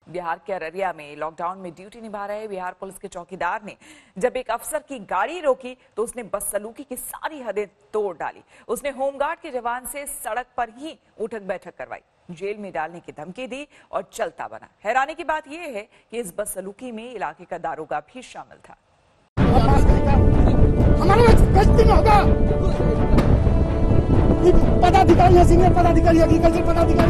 बिहार के अररिया में लॉकडाउन में ड्यूटी निभा रहे बिहार पुलिस के चौकीदार ने जब एक अफसर की गाड़ी रोकी तो उसने बदसलूकी की सारी हदें तोड़ डाली। उसने होमगार्ड के जवान से सड़क पर ही उठक बैठक करवाई, जेल में डालने की धमकी दी और चलता बना। हैरानी की बात यह है कि इस बदसलूकी में इलाके का दारोगा भी शामिल था। पदाधिकारी, सीनियर पदाधिकारी, एग्रीकल्चर पदाधिकारी,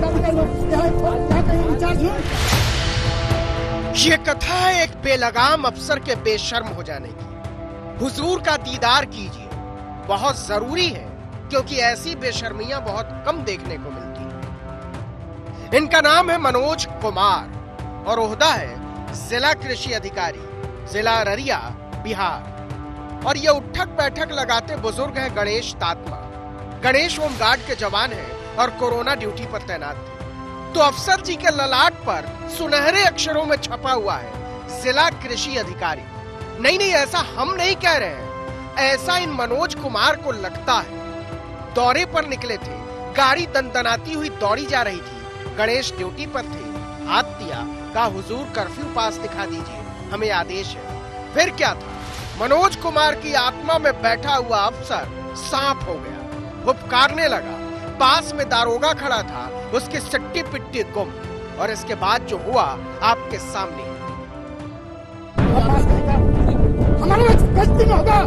कहीं इंचार्ज हैं। ये कथा है एक बेलगाम अफसर के बेशर्म हो जाने की। हुजूर का दीदार कीजिए, बहुत जरूरी है, क्योंकि ऐसी बेशर्मियां बहुत कम देखने को मिलती हैं। इनका नाम है मनोज कुमार और ओहदा है जिला कृषि अधिकारी, जिला अररिया, बिहार। और ये उठक बैठक लगाते बुजुर्ग हैं गणेश तात्मा। गणेश होमगार्ड के जवान हैं और कोरोना ड्यूटी पर तैनात थे। तो अफसर जी के ललाट पर सुनहरे अक्षरों में छपा हुआ है जिला कृषि अधिकारी। नहीं, ऐसा हम नहीं कह रहे हैं, ऐसा इन मनोज कुमार को लगता है। दौरे पर निकले थे, गाड़ी दनदनाती हुई दौड़ी जा रही थी। गणेश ड्यूटी पर थे, हाथ दिया, कहा हुजूर कर्फ्यू पास दिखा दीजिए, हमें आदेश है। फिर क्या था, मनोज कुमार की आत्मा में बैठा हुआ अफसर सांप हो गया, उपकारने लगा। पास में दारोगा खड़ा था, उसकी सट्टी पिट्टी गुम। और इसके बाद जो हुआ आपके सामने। हमारे गश्ती में होगा।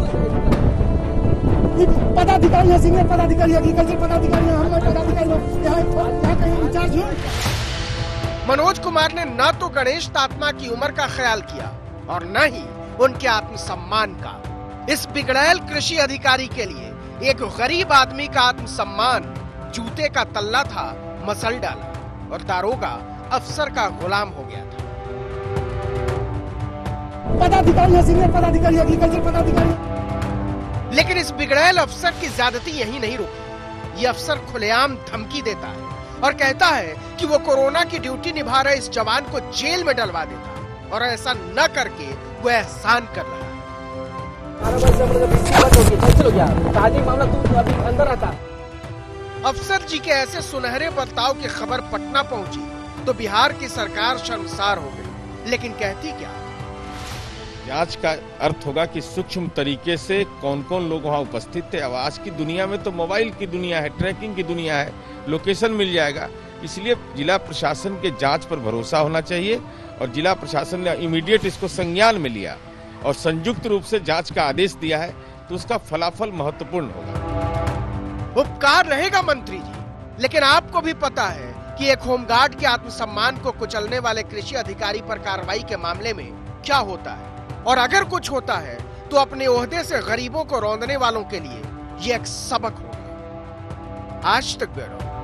पदाधिकारी, सीनियर पदाधिकारी, एग्रीकल्चर पदाधिकारी, यहाँ कहीं इंचार्ज हैं। मनोज कुमार ने न तो गणेश तात्मा की उम्र का ख्याल किया और न ही उनके आत्मसम्मान का। इस बिगड़ैल कृषि अधिकारी के लिए एक गरीब आदमी का आत्मसम्मान जूते का तल्ला था, मसल डाला और दारोगा अफसर का गुलाम हो गया था। पदाधिकारी, सीनियर पदाधिकारी, एग्रीकल्चर पदाधिकारी। लेकिन इस बिगड़ैल अफसर की ज्यादती यही नहीं रुकी। ये अफसर खुलेआम धमकी देता है और कहता है कि वो कोरोना की ड्यूटी निभा रहे इस जवान को जेल में डलवा देता, और ऐसा न करके वो एहसान कर रहा है। अफसर जी के ऐसे सुनहरे बर्ताव की खबर पटना पहुंची तो बिहार की सरकार शर्मसार हो गई। लेकिन कहती क्या? जांच का अर्थ होगा कि सूक्ष्म तरीके से कौन कौन लोग वहां उपस्थित थे। अब आज की दुनिया में तो मोबाइल की दुनिया है, ट्रैकिंग की दुनिया है, लोकेशन मिल जाएगा। इसलिए जिला प्रशासन के जांच पर भरोसा होना चाहिए और जिला प्रशासन ने इमीडिएट इसको संज्ञान में लिया और संयुक्त रूप से जांच का आदेश दिया है, तो उसका फलाफल महत्वपूर्ण होगा। उपकार रहेगा मंत्री जी, लेकिन आपको भी पता है कि एक होमगार्ड के आत्मसम्मान को कुचलने वाले कृषि अधिकारी पर कार्रवाई के मामले में क्या होता है, और अगर कुछ होता है तो अपने ओहदे से गरीबों को रौंदने वालों के लिए ये एक सबक होगा। आज तक ब्यूरो।